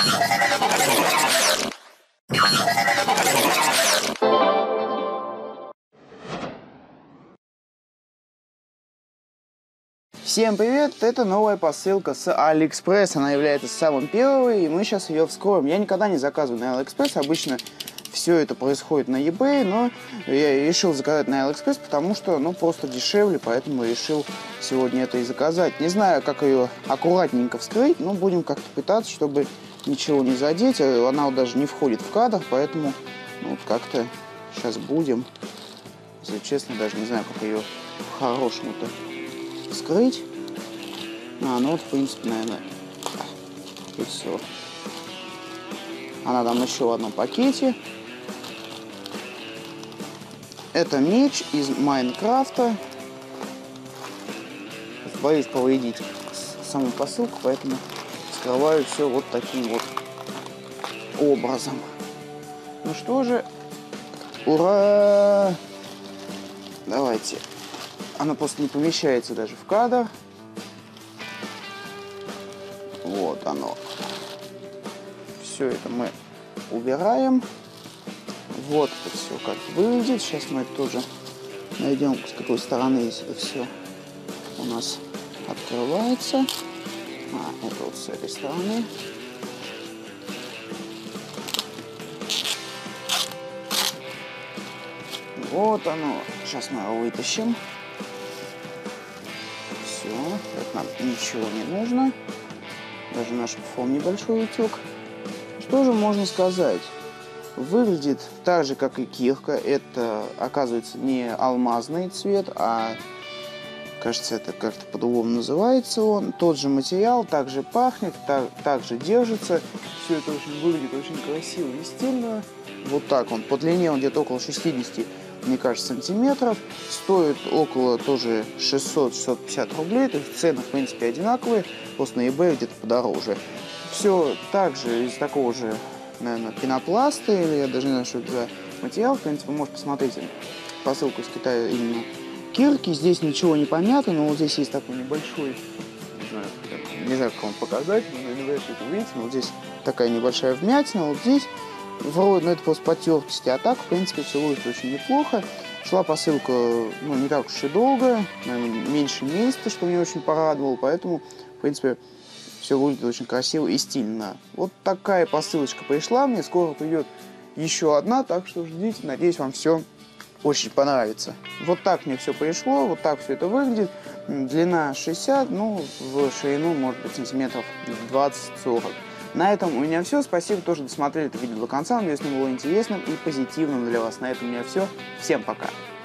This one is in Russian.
Всем привет! Это новая посылка с AliExpress. Она является самой первой, и мы сейчас ее вскроем. Я никогда не заказываю на AliExpress. Обычно все это происходит на eBay, но я решил заказать на AliExpress, потому что, просто дешевле, поэтому решил сегодня это и заказать. Не знаю, как ее аккуратненько вскрыть, но будем как-то пытаться, чтобы ничего не задеть. Она вот даже не входит в кадр, поэтому как-то сейчас будем. Если честно, даже не знаю, как ее по-хорошему-то вскрыть. В принципе, наверное, и все. Она там еще в одном пакете. Это меч из Майнкрафта. Боюсь повредить саму посылку, поэтому скрываю все вот таким вот образом. Ну что же, ура! Давайте. Она просто не помещается даже в кадр. Вот оно. Все это мы убираем. Вот это все как выглядит. Сейчас мы это тоже найдем, с какой стороны это все у нас открывается. Это вот с этой стороны. Вот оно. Сейчас мы его вытащим. Все, это нам ничего не нужно. Даже наш фон небольшой утек. Что же можно сказать? Выглядит так же, как и кирка. Это, оказывается, не алмазный цвет, а, кажется, это как-то по-другому называется он. Тот же материал, также пахнет, также держится. Все это выглядит очень красиво и стильно. Вот так он. По длине он где-то около 60, мне кажется, сантиметров. Стоит около тоже 600-650 рублей. То есть цены, в принципе, одинаковые. Просто на eBay где-то подороже. Все также из такого же, наверное, пенопласта, или я даже не знаю, что это за материал. В принципе, вы можете посмотреть посылку из Китая именно кирки. Здесь ничего не понятно, но вот здесь есть такой небольшой, не знаю, как вам показать, но вы это увидите. Но вот здесь такая небольшая вмятина, вот здесь вроде, это просто потертости, а так, в принципе, все выглядит очень неплохо. Шла посылка, не так уж и долго, наверное, меньше месяца, что меня очень порадовало, поэтому, в принципе, все выглядит очень красиво и стильно. Вот такая посылочка пришла мне, скоро придет еще одна, так что ждите, надеюсь, вам все очень понравится. Вот так мне все пришло, вот так все это выглядит. Длина 60, в ширину, может быть, сантиметров 20-40. На этом у меня все. Спасибо, что досмотрели это видео до конца. Надеюсь, оно было интересным и позитивным для вас. На этом у меня все. Всем пока.